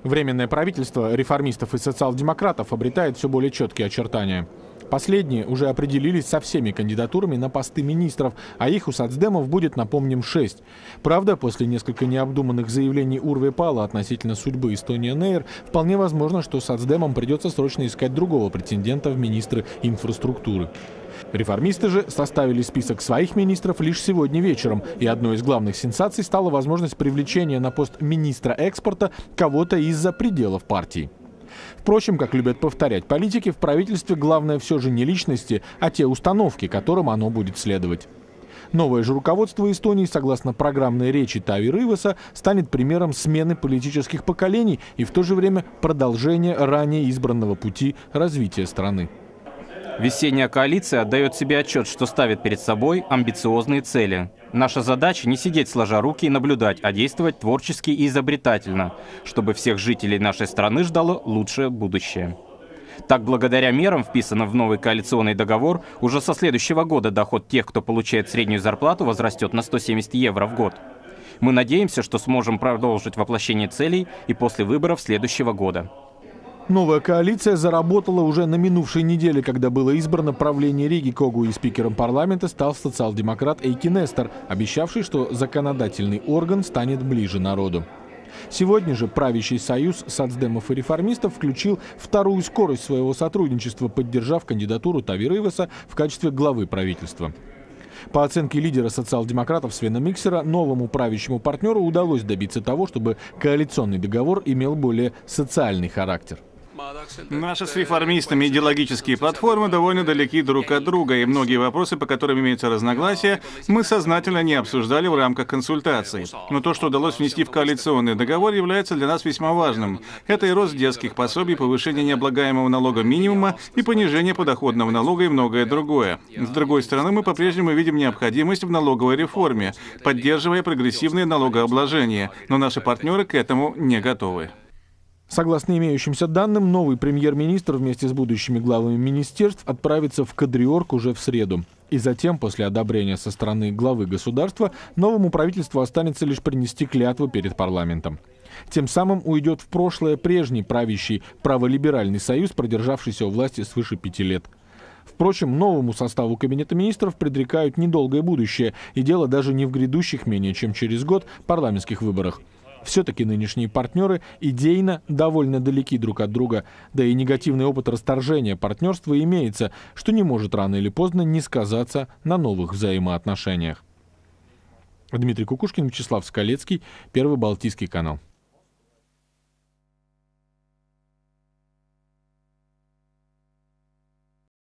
Временное правительство реформистов и социал-демократов обретает все более четкие очертания. Последние уже определились со всеми кандидатурами на посты министров, а их у соцдемов будет, напомним, 6. Правда, после несколько необдуманных заявлений Урве Пала относительно судьбы Estonian Air, вполне возможно, что соцдемам придется срочно искать другого претендента в министры инфраструктуры. Реформисты же составили список своих министров лишь сегодня вечером, и одной из главных сенсаций стала возможность привлечения на пост министра экспорта кого-то из-за пределов партии. Впрочем, как любят повторять политики, в правительстве главное все же не личности, а те установки, которым оно будет следовать. Новое же руководство Эстонии, согласно программной речи Таави Рõivasa, станет примером смены политических поколений и в то же время продолжения ранее избранного пути развития страны. Весенняя коалиция отдает себе отчет, что ставит перед собой амбициозные цели. Наша задача не сидеть сложа руки и наблюдать, а действовать творчески и изобретательно, чтобы всех жителей нашей страны ждало лучшее будущее. Так, благодаря мерам, вписанным в новый коалиционный договор, уже со следующего года доход тех, кто получает среднюю зарплату, возрастет на 170 евро в год. Мы надеемся, что сможем продолжить воплощение целей и после выборов следующего года. Новая коалиция заработала уже на минувшей неделе, когда было избрано правление Риги Когу, и спикером парламента стал социал-демократ Эйки Нестор, обещавший, что законодательный орган станет ближе народу. Сегодня же правящий союз соцдемов и реформистов включил вторую скорость своего сотрудничества, поддержав кандидатуру Таави Рõivasa в качестве главы правительства. По оценке лидера социал-демократов Свена Миксера, новому правящему партнеру удалось добиться того, чтобы коалиционный договор имел более социальный характер. Наши с реформистами идеологические платформы довольно далеки друг от друга, и многие вопросы, по которым имеются разногласия, мы сознательно не обсуждали в рамках консультаций. Но то, что удалось внести в коалиционный договор, является для нас весьма важным. Это и рост детских пособий, повышение необлагаемого налога минимума и понижение подоходного налога и многое другое. С другой стороны, мы по-прежнему видим необходимость в налоговой реформе, поддерживая прогрессивное налогообложение, но наши партнеры к этому не готовы. Согласно имеющимся данным, новый премьер-министр вместе с будущими главами министерств отправится в Кадриорг уже в среду. И затем, после одобрения со стороны главы государства, новому правительству останется лишь принести клятву перед парламентом. Тем самым уйдет в прошлое прежний правящий праволиберальный союз, продержавшийся у власти свыше 5 лет. Впрочем, новому составу Кабинета министров предрекают недолгое будущее, и дело даже не в грядущих менее чем через год парламентских выборах. Все-таки нынешние партнеры идейно довольно далеки друг от друга, да и негативный опыт расторжения партнерства имеется, что не может рано или поздно не сказаться на новых взаимоотношениях. Дмитрий Кукушкин, Вячеслав Скалецкий, Первый Балтийский канал.